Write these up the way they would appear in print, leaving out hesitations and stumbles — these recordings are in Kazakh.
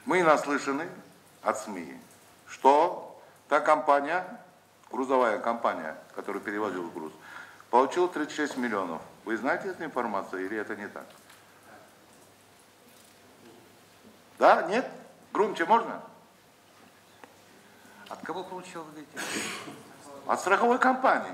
Мы наслышаны от СМИ, что та компания, грузовая компания, которая перевозила груз, получила 36 миллионов. Вы знаете эту информацию или это не так? Да? Нет? Громче можно? От кого получил, вы говорите? От страховой компании.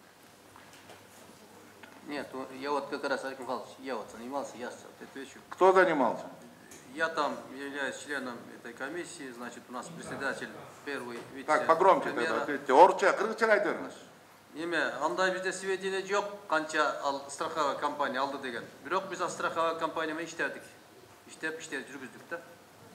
Нет, я вот как раз, Олег Михайлович, я вот занимался, я отвечу. Кто занимался? Я там являюсь членом этой комиссии, значит, у нас председатель первый вице. Так, погромче тогда ответьте. Орча, кыргызча айтыңыз. Неме, андай бізде сведения жоқ, қанша страховая компания алды деген. Бирок біз страховая компаниямен иштедик. Иштеп жүргүздүк да.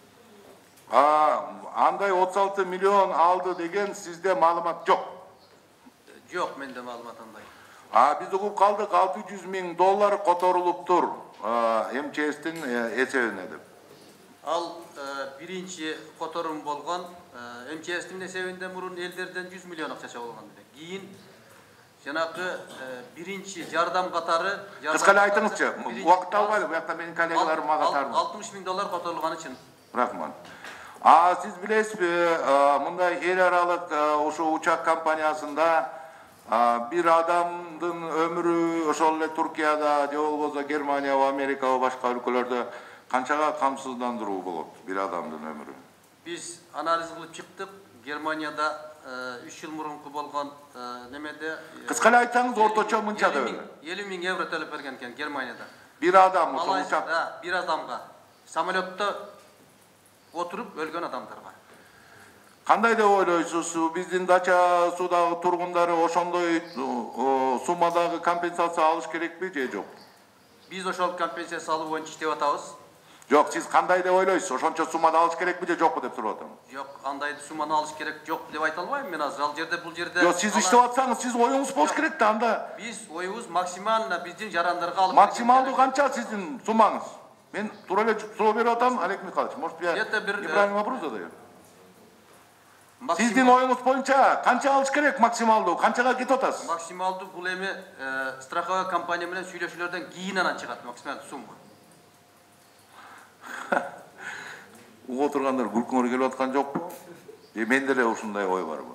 Андай 36 миллион алды деген сизде маалымат жоқ? Жоқ, менде маалымат андай. Біз угуп калдык $600 000 которулуп тур МЧСтин эсебине деп. Ал биринчи которум болгон МЧСтин эсебинде мурун элдерден 100 миллион акча болгон эле. Кийин жанагы биринчи жардам катары Кыскале айтыңызчы, убакыт албайбы, буякта менин коллегаларым мага тартып. $60 000 которулганы үчүн. Рахмат. Сиз билесизби, мындай эл аралык ушу учак компаниясында бир адамдын өмүрү ошол эле Туркияда, же болбосо Германия, Америка, башка өлкөлөрдө канчага камсыздандыруу болот бир адамдын өмүрү? Биз анализ кылып чыктык. Германияда 3 жыл мурунку болгон немеде Кыскале айтсаңыз, орточо мынча деп. 50 000 евро төлөп берген экен Германияда. Бир адам ошол учак. Бир адамга самолетто отуруп өлгөн адамдар бар. Кандай деп ойлойсуз? Биздин Дача суудагы тургундары ошондой суммадагы компенсация алыш керекпи же жок? Биз ошол компенсация салуу боюнча иштеп атабыз. Жок, сиз кандай деп ойлойсуз? Ошончо суммада алыш керекпи же жокпу деп сурап атам. Жок, андай сумманы алыш керек жок деп айта албайм мен азыр. Ал жерде бул жерде. Жок, сиз иштеп атсаңыз, сиз оюңуз болуш керек да анда. Биз оюбуз максимально биздин жарандарга алып. Максималдуу канча сиздин суммаңыз? Мен тура эле суроо берип атам, Олег Михайлович. Может, я неправильный вопрос задаю? Сиздин оюңуз боюнча канча алыш керек максималдуу? Канчага кетип атасыз? Максималдуу бул эми страховая компания менен сүйлөшүүлөрдөн кийин анан чыгат максималдуу сумма. Угуп отургандар күлкүңөр келип аткан жокпу? Менде эле ушундай ой барбы?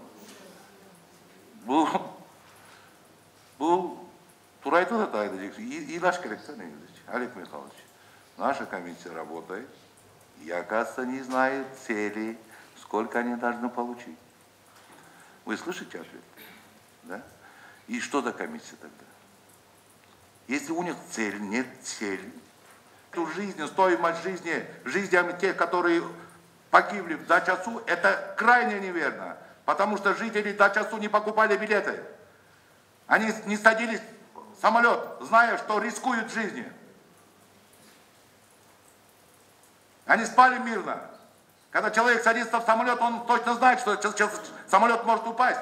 Бул туура айтып атат Айда Жексен. Ыйлаш керек да негизи. Олег Михайлович, наша комиссия работает, и, оказывается, не знает цели, сколько они должны получить. Вы слышите ответ? Да? И что за комиссия тогда? Если у них цель, нет цели, то жизнь, стоимость жизни, жизнями тех, которые погибли в Дача-Су, это крайне неверно. Потому что жители Дача-Су не покупали билеты. Они не садились в самолет, зная, что рискуют жизнью. Они спали мирно. Когда человек садится в самолет, он точно знает, что самолет может упасть.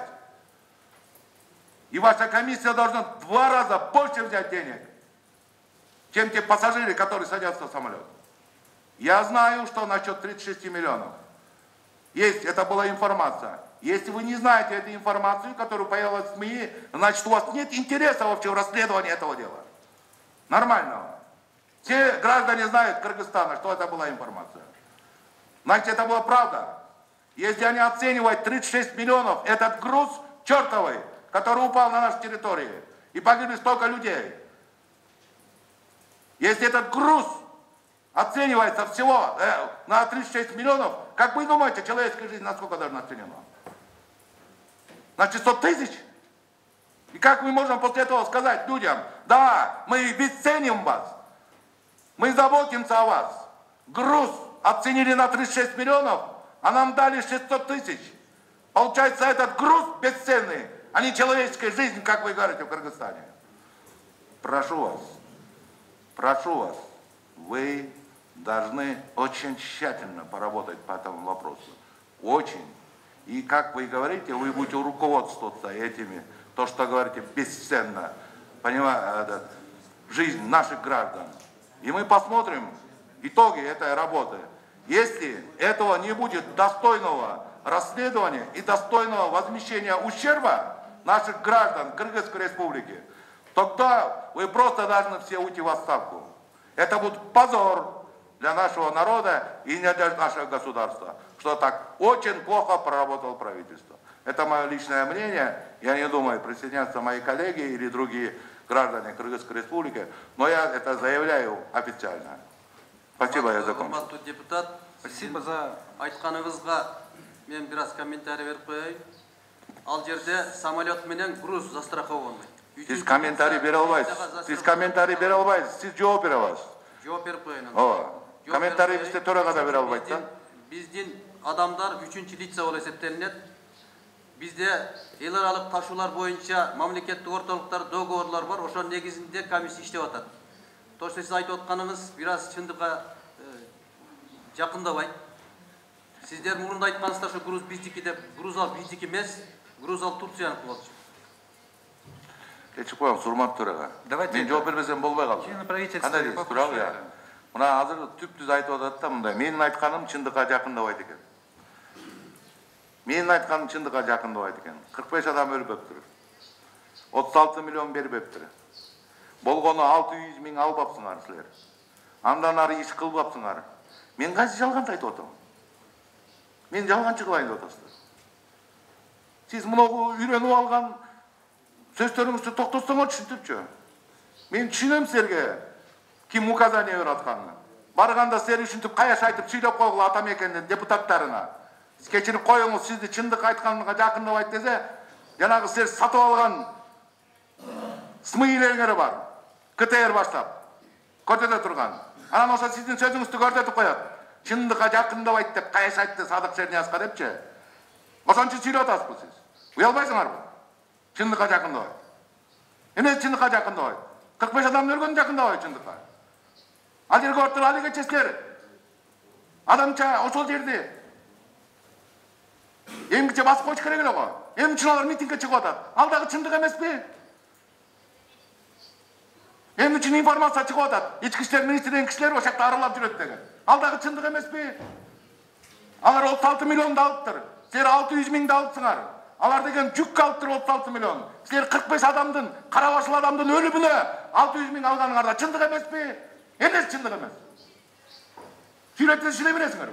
И ваша комиссия должна в 2 раза больше взять денег, чем те пассажиры, которые садятся в самолет. Я знаю, что насчет 36 миллионов. Есть, это была информация. Если вы не знаете эту информацию, которая появилась в СМИ, значит, у вас нет интереса вообще в расследовании этого дела. Нормального. Все граждане знают Кыргызстана, что это была информация. Значит, это была правда. Если они оценивают 36 миллионов, этот груз чертовый, который упал на нашей территории, и погибли столько людей. Если этот груз оценивается всего на 36 миллионов, как вы думаете, человеческая жизнь насколько должна оценена? На 600 тысяч? И как мы можем после этого сказать людям, да, мы бесценим вас, мы заботимся о вас, груз оценили на 36 миллионов, а нам дали 600 тысяч. Получается, этот груз бесценный, а не человеческая жизнь, как вы говорите в Кыргызстане. Прошу вас, вы должны очень тщательно поработать по этому вопросу. Очень. И как вы говорите, вы будете руководствоваться этими, то, что говорите, бесценно, понимаете, жизнь наших граждан. И мы посмотрим итоги этой работы. Если этого не будет достойного расследования и достойного возмещения ущерба наших граждан Кыргызской Республики, тогда вы просто должны все уйти в отставку. Это будет позор для нашего народа и не для нашего государства. Что так очень плохо проработало правительство. Это мое личное мнение. Я не думаю, присоединятся мои коллеги или другие граждане Кыргызской Республики, но я это заявляю официально. Спасибо, я закончил. Депутат, Спасибо за... айтқаныңызға мен біраз комментарий беріп қояйын. Ал жерде самолет менен груз застрахованы. Siz комментарий бере албайсыз. Siz комментарий бере албайсыз. Siz жооп бере аласыз. Жооп беріп қояйын. Комментарий бізде төрағада бере албайды да. Биздин адамдар үчүнчү лица болуп эсептелинет. Бизде эл аралык ташуулар боюнча мамлекеттик ортолуктар договорлор бар. Ошонун негизинде комиссия иштеп атат. Точно сиз айтып атканыңыз бир аз чындыкка жакындабайт. Сиздер мурунда айткансыздар, ошо груз биздики деп, груз ал биздики эмес, груз ал Турцияныкы болчу. Кечип коем, урматтуу төрага. Мен жооп бербесем болбой калды. Кандай дейсиз, туурабы я? Мына азыр түп-түз айтып атат да мындай. Менин айтканым чындыкка жакындабайт экен. Менин айтканым чындыкка жакындабайт экен. 45 адам өлбөптүр. 36 миллион бербептир. Болгону 600 миң албапсыңар силер. Андан ары иш кылбапсыңар. Мен кайсы жалганды айтып атам? Мен жалганчы кылайын деп атасыздар. Сиз муну үйрөнүп алган сөздөрүңүздү токтотсоңор түшүнтүпчү. Мен түшүнөм силерге ким указание берип атканын. Барганда силер түшүнтүп каяш айтып сүйлөп койгула Атамекендин депутаттарына. Сиз кечирип коюңуз, сизди чындык айтканга жакындабайт десе, жанагы силер сатып алган смыйлеріңер бар. КТР баштап көрсөтө турган. Анан ошо сиздин сөзүңүздү көрсөтүп коет. Чындыкка жакындабайт деп каяш айтты Садык Черниязга депчи. Ошончо сүйлөп атасызбы сиз? Уялбайсыңарбы? Чындыкка жакындабайт. Эмне чындыкка жакындабайт? 45 адам өлгөн жакындабайт чындыкка. Ал жерге отуруп алиге чесилер. Адамча ошол жерди эмгиче басып коюш керек эле го. Эми үчүн алар митингге чыгып атат. Ал дагы чындык эмеспи? Эми үчүн информация чыгып атат. Ички иштер министринин кишилери ошол жакта аралап жүрөт деген. Ал дагы чындык эмеспи? Алар 36 миллионду алыптыр. Силер 600 миңди алыпсыңар. Алар деген жүк алыптыр 36 миллион. Силер 45 адамдын, кара башыл адамдын өлүмүнө 600 миң алганыңарда чындык эмеспи? Эмнеси чындык эмес? Сүйлөтүп сүйлөй бересиңер.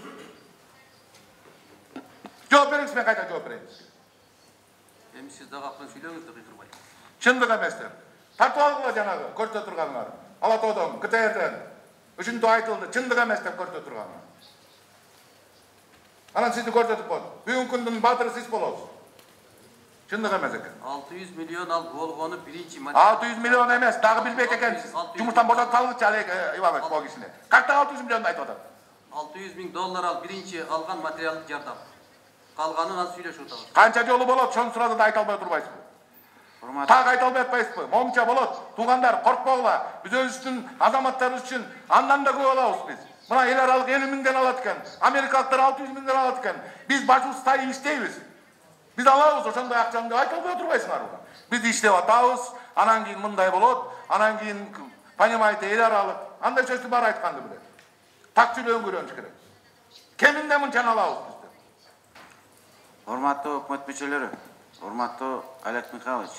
Жооп бериңиз, мен кайта жооп берейин. Эми сиз дагы акырын сүйлөңүз деп турбайт. Чындык эместер. Тартып алгыла жанагы көрсөтө турганыңар. Алатоодон, КТРден үчүнтү айтылды, чындык эмес деп көрсөтө турганыңар. Анан сизди көрсөтүп коет. Бүгүнкү күндүн баатыры сиз болосуз. Чындык эмес экен. 600 миллион ал болгону биринчи 600 миллион эмес, дагы билбейт экенсиз. Жумуштан бошотуп салгычы Олег Иванович бул кишини. Каяктагы 600 миллионду айтып атат? 600 миң доллар ал биринчи алган материалдык жардам. Калганын аз сүйлөшүп атабыз. Канча жолу болот, ошону сурады да айта албай турбайсызбы? Так айта албай атпайсызбы? Момунча болот. Туугандар, коркпогула. Биз өзүбүздүн азаматтарыбыз үчүн андан да көп алабыз биз. Мына эл аралык 50 миңден алат экен. Америкалыктар 600 миңден алат экен. Биз башыбыз тай иштейбиз. Биз алабыз ошондой акчаны деп айта албай турбайсыңарбы? Биз иштеп атабыз, анан кийин мындай болот, анан кийин понимаете, эл аралык андай сөздү бар айтканды билет. Так сүйлөгөнгө үйрөнүш керек. Кеминде мынчаны алабыз биз. Урматтуу өкмөт мүчөлөрү, урматтуу Олег Михайлович.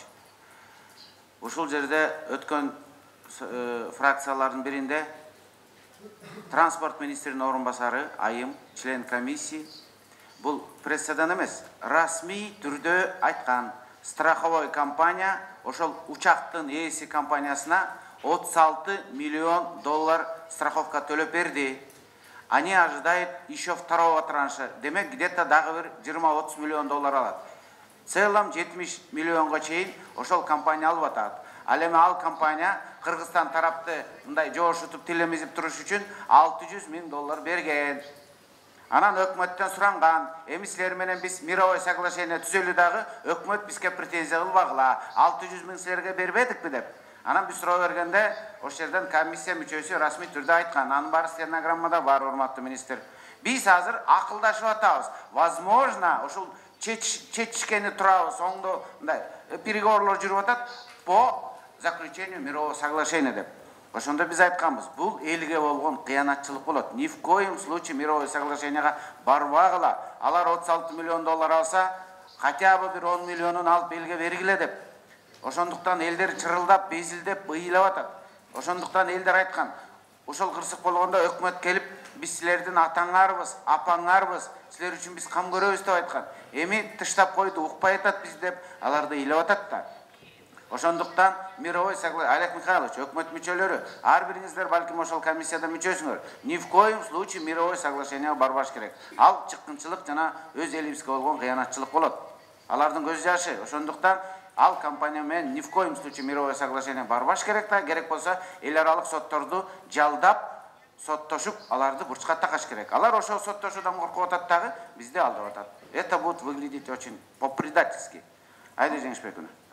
Ушул жерде өткөн фракциялардын биринде транспорт министринин орун басары Айым, член комиссии, бул прессадан эмес, расмий түрдө айткан страховой компания ошол учактын ээси компаниясына 36 миллион доллар страховка төлөп берди. Они ожидают еще второго транша. Демек, где-то дагы 20-30 миллион доллар алат. В целом 70 миллионга чейин ошол компания алып атат. Ал эми ал компания Кыргызстан тарапты мындай жоошутуп тилемизип туруш үчүн 600 миң доллар берген. Анан өкмөттөн суранган, эми силер менен биз мировой соглашение түзөлү дагы, өкмөт бизге претензия кылбагыла, 600 миң силерге бербедикпи деп. Анан биз суроо бергенде, ошол жерден комиссия мүчөсү расмий түрдө айткан, анын баары стенограммада бар, урматтуу министр. Биз азыр акылдашып атабыз. Возможно, ошол чечишкени турабыз, оңдо мындай переговорлор жүрүп атат по заключению мирового соглашения деп. Ошондо биз айтканбыз, бул элге болгон кыянатчылык болот. Ни в коем случае мировой соглашенияга барбагыла. Алар 36 миллион доллар алса, хотя бы 10 миллионун алып элге бергиле деп. Ошондуктан элдер чырылдап, безилдеп, быйлап атат. Ошондуктан элдер айткан, ошол кырсык болгондо өкмөт келип биз силердин атаңарбыз, апаңарбыз, силер үчүн биз кам көрөбүз деп айткан. Эми тыштап койду, укпай атат биз деп аларды ыйлап атат да. Ошондуктан мировой согласие, Олег Михайлович, өкмөт мүчөлөрү, ар бириңиздер балким ошол комиссияда мүчөсүңөр. Ни в коем случае мировой соглашение барбаш керек. Ал чыккынчылык жана өз элибизге болгон кыянатчылык болот. Алардын көз жашы. Ошондуктан ал компания менен ни в коем случае мировой соглашение барбаш керек да, керек болсо эл аралык сотторду жалдап, соттошуп, аларды бурчка такаш керек. Алар ошол соттошуудан коркуп атат дагы, бизди алдап атат. Это будет выглядеть очень по-предательски. Айда Жеңишбековна.